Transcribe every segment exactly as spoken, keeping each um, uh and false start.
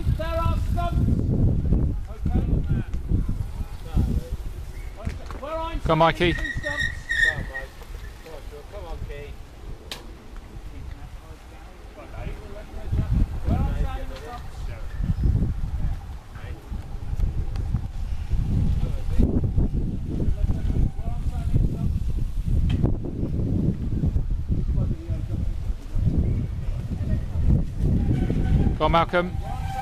If there are stumps, okay. Where I'm Come on, Mikey. two stumps. Come on, Mike. Come on, Sean. Come on, Key. Where I'm standing the stumps. Go on, Malcolm.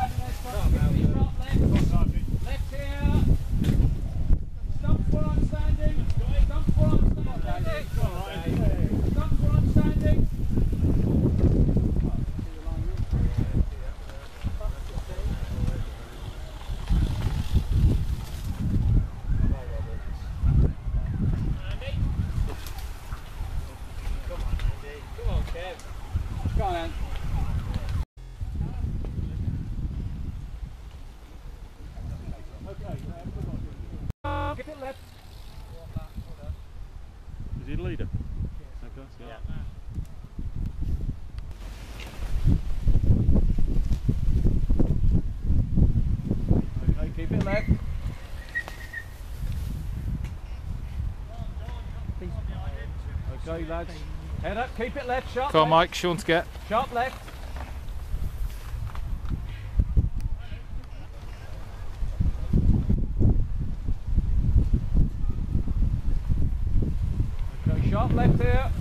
Left here. Stumps where I'm standing. Stumps where I'm standing. Stumps where I'm standing. Come on, Andy. Come on, Kev. Go on then. Get it left. Is he the leader? Okay, yeah. Okay, keep it left. Okay, lads. Head up, keep it left, sharp Come on, left. Mike. Sean to get. Sharp left. Okay, sharp left here.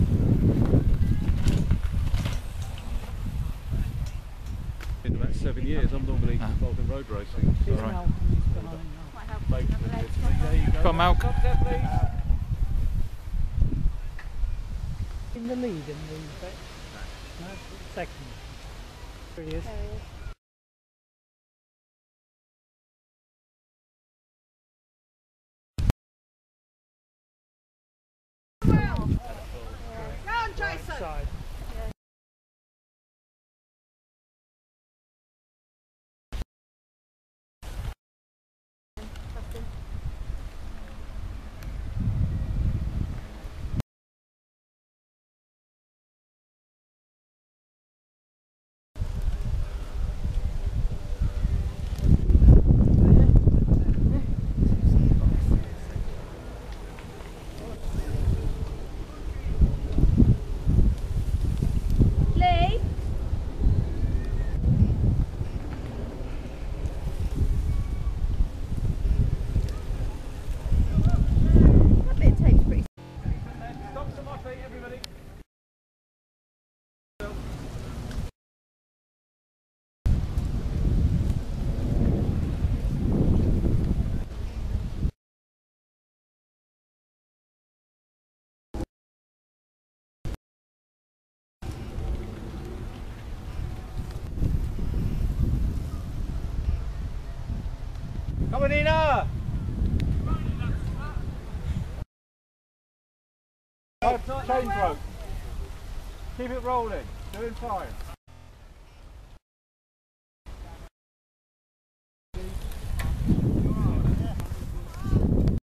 In about seven years, I'm normally Ah. involved in road racing. So All right. There you go. Come on, Malc. Stop there, please. In the lead in the back? No, second. There he is. There he is. Go on, Jason! Side. Lee? That bit takes pretty. Stop to my feet, everybody. Come on, Nina! Chain throat. Keep it rolling. Doing fine.